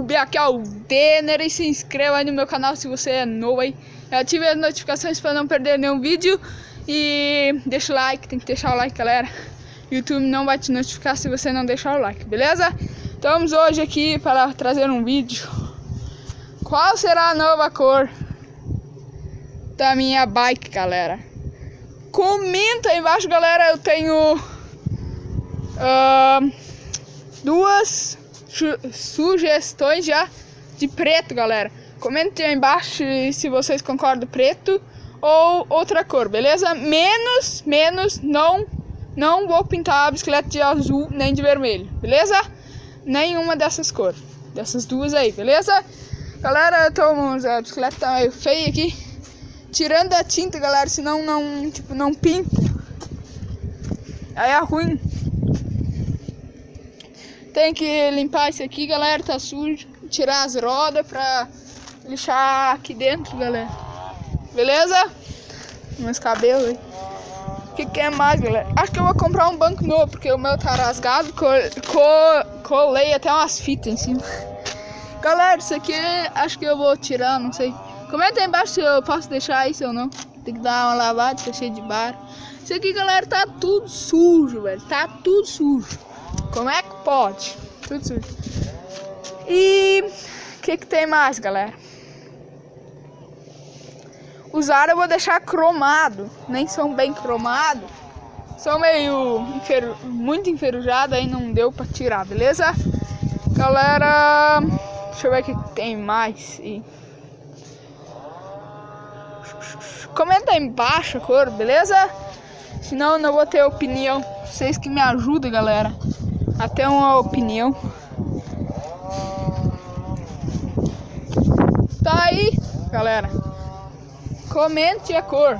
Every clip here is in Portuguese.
YouTube, aqui é o Denner, e se inscreva aí no meu canal se você é novo aí. Ative as notificações para não perder nenhum vídeo e deixa o like, tem que deixar o like, galera. YouTube não vai te notificar se você não deixar o like, beleza? Então vamos hoje aqui para trazer um vídeo. Qual será a nova cor da minha bike, galera? Comenta aí embaixo, galera. Eu tenho duas sugestões já de preto, galera. Comentem aí embaixo se vocês concordam preto ou outra cor, beleza? Menos não vou pintar a bicicleta de azul nem de vermelho, beleza? Nenhuma dessas cores, dessas duas aí, beleza? Galera, a bicicleta tá meio feia aqui. Tirando a tinta, galera, senão não pinta. Aí é ruim. Tem que limpar isso aqui, galera, tá sujo. Tirar as rodas pra lixar aqui dentro, galera. Beleza? Meus cabelos aí. O que é mais, galera? Acho que eu vou comprar um banco novo, porque o meu tá rasgado. Colei até umas fitas em cima. Galera, isso aqui acho que eu vou tirar, não sei. Comenta aí embaixo se eu posso deixar isso ou não. Tem que dar uma lavada, tá cheio de barro. Isso aqui, galera, tá tudo sujo, velho. Tá tudo sujo. Como é que pode? Tudo sujo. E o que tem mais, galera? Os aros eu vou deixar cromado. Nem são bem cromados. São meio muito enferrujados, aí não deu pra tirar, beleza? Galera, deixa eu ver o que tem mais. Comenta aí embaixo a cor, beleza? Senão eu não vou ter opinião. Vocês que me ajudam, galera, a ter uma opinião. Tá aí, galera. Comente a cor.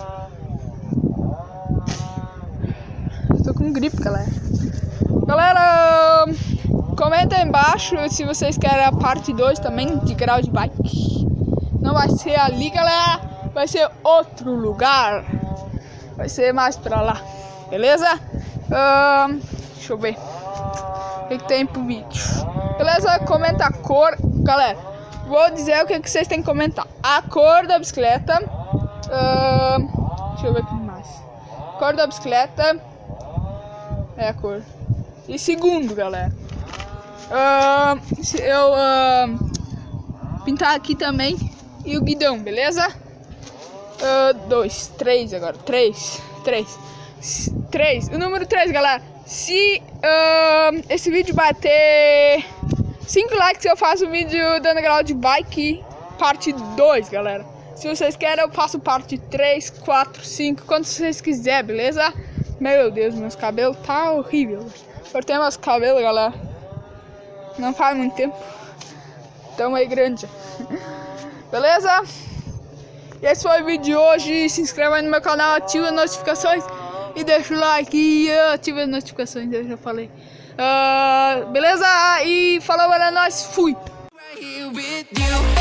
Tô com gripe, galera. Galera, comenta aí embaixo se vocês querem a parte 2 também de grau de bike. Não vai ser ali, galera. Vai ser outro lugar. Vai ser mais pra lá. Beleza? Deixa eu ver. O que tem pro vídeo? Beleza? Comenta a cor. Galera, vou dizer o que vocês têm que comentar. A cor da bicicleta. Deixa eu ver o que mais. A cor da bicicleta. É a cor. E segundo, galera. Se eu pintar aqui também. E o guidão, beleza? 2, 3 agora. 3. O número 3, galera. Se esse vídeo bater 5 likes, eu faço um vídeo dando grau de bike parte 2, galera. Se vocês querem, eu faço parte 3, 4, 5, quanto vocês quiserem, beleza? Meu Deus, meus cabelos tá horrível. Cortei meus cabelos, galera. Não faz muito tempo. Tão meio grande. Beleza? E esse foi o vídeo de hoje. Se inscreva aí no meu canal, ativa as notificações e deixa o like e ativa as notificações, eu já falei. Beleza? E falou, galera, nós fui!